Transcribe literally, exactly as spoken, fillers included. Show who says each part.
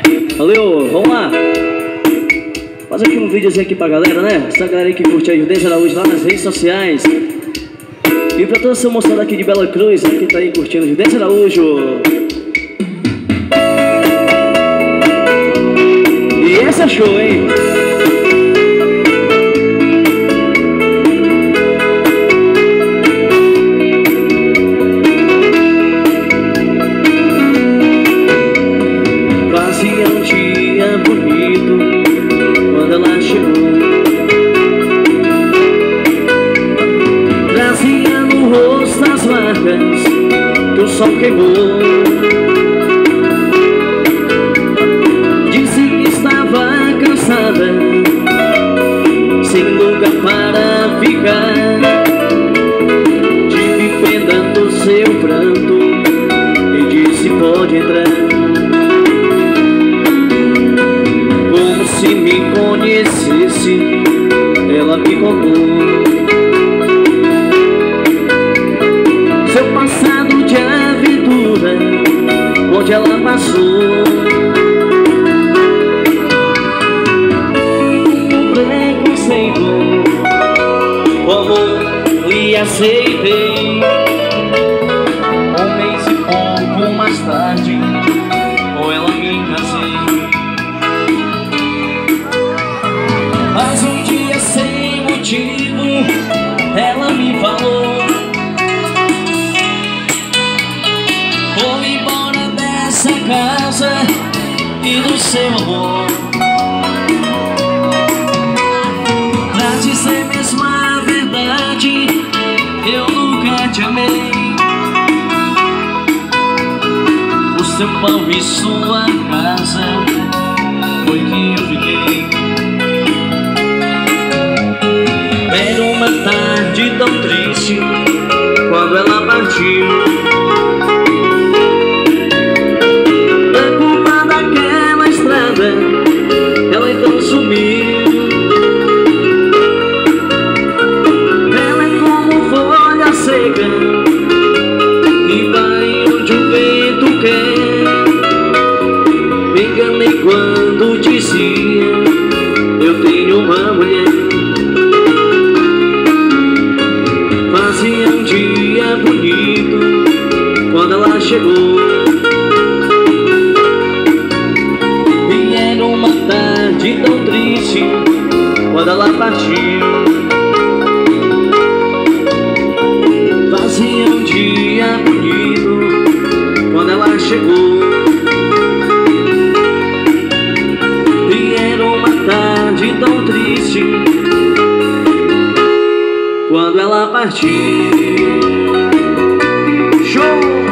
Speaker 1: Valeu, vamos lá. Fazer aqui um videozinho aqui pra galera, né? Essa galera aí que curte a Judense Araújo lá nas redes sociais. E pra toda essa moçada aqui de Bela Cruz, né, que tá aí curtindo a Judense Araújo. E essa é show, hein? Fazia um dia bonito quando ela chegou. Trazia no rosto as marcas que o sol queimou. Disse que estava cansada, sem lugar para ficar. Tive pena do seu pranto e disse: pode entrar. Como se me conhecesse, ela me contou seu passado de aventura, onde ela passou. O preconceito, como lhe aceitei. Um mês e pouco mais tarde, com ela me casei. Mas um dia sem motivo, ela me falou: vou embora dessa casa e do seu amor. Pra dizer mesmo a verdade, eu nunca te amei. O seu pão e sua casa foi que eu fiquei. Era uma tarde tão triste quando ela partiu. Na curva daquela estrada, ela então sumiu. Ela é como folha seca e vai onde o vento quer. Me enganei quando dizia: eu tenho uma mulher. Fazia um dia bonito quando ela chegou. E era uma tarde tão triste quando ela partiu. Fazia um dia bonito quando ela chegou. E era uma tarde tão triste quando ela partiu. Show!